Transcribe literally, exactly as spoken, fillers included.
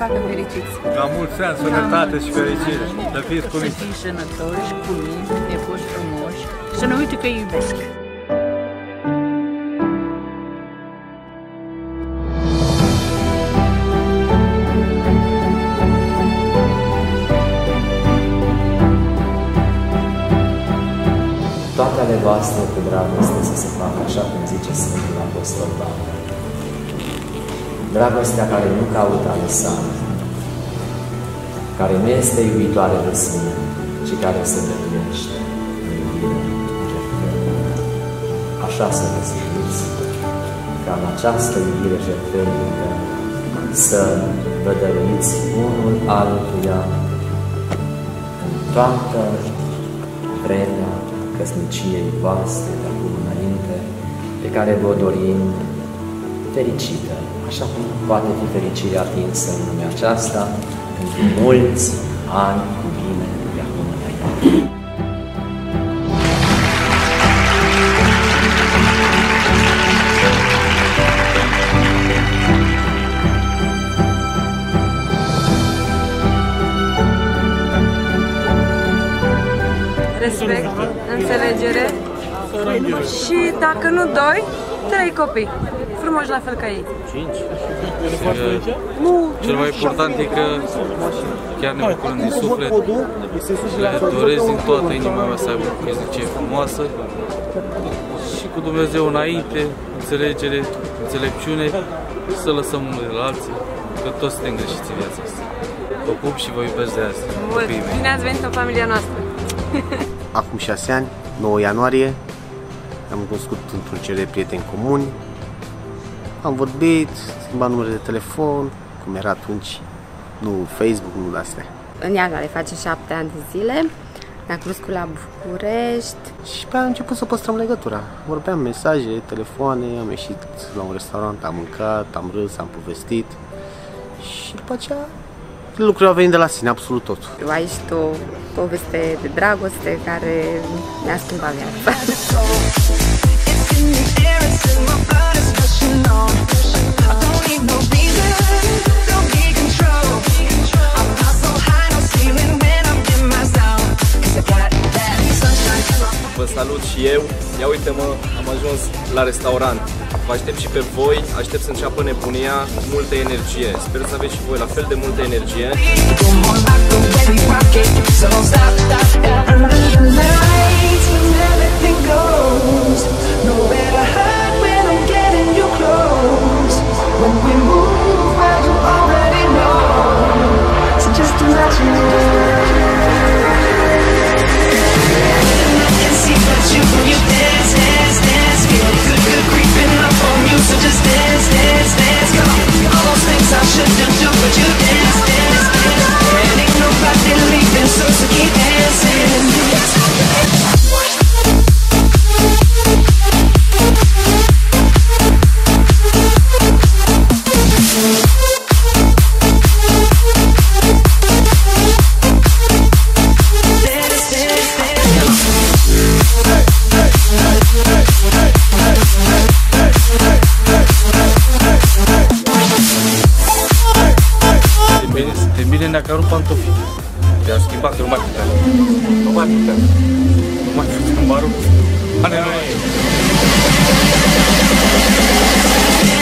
facă fericiți. La mulți ani, sănătate și fericire. Să fiți cu mine. Să fii sănătoși, cuminți, nepoși frumoși. Să nu uite că îi iubesc. Toate ale voastre cu dragoste să se facă așa cum zice Sfântul Apostol Pavel. Dragostea care nu caută a lăsa, care nu este iubitoare de sine, ci care se dăruiește în iubire jertfelnică. Așa să vă zidiți, ca în această iubire jertfelnică să vă dăruiți unul altuia în toată vremea căsniciei voastre de acum înainte, pe care vă dorim fericită, așa cum poate fi fericirea atinsă în lumea aceasta, pentru mulți ani cu bine de acum înainte. Respect, înțelegere și, dacă nu doi, trei copii. Frumoși la fel ca ei. Cinci? Nu, cel mai important e că chiar ne bucurăm din suflet. Le doresc din toată inima mea să aibă o căsnicie frumoasă și cu Dumnezeu înainte, înțelegere, înțelepciune, să lăsăm unul de la alții, că toți suntem greșiți în viața asta. Vă pup și vă iubesc de azi. Bine ați venit în familia noastră! Acum șase ani, nouă ianuarie, am cunoscut într-un cer de prieteni comuni, am vorbit, schimbat numere de telefon, cum era atunci, nu Facebook, nu de astea. În ianuarie face șapte ani de zile, ne-am cunoscut la București. Și pe aia am început să păstrăm legătura. Vorbeam mesaje, telefoane, am ieșit la un restaurant, am mâncat, am râs, am povestit și după aceea lucrurile au venit de la sine, absolut tot. Aici o poveste de dragoste care ne-a schimbat viața. Vă salut și eu. Ia uite-mă, am ajuns la restaurant. Vă aștept și pe voi, aștept să înceapă nebunia cu multă energie. Sper să aveți și voi la fel de multă energie. Bine ne-a cărut pantofii. Te-am schimbat că nu mai puteam. Nu mai puteam. Nu mai puteam, mă rog. Aleluia!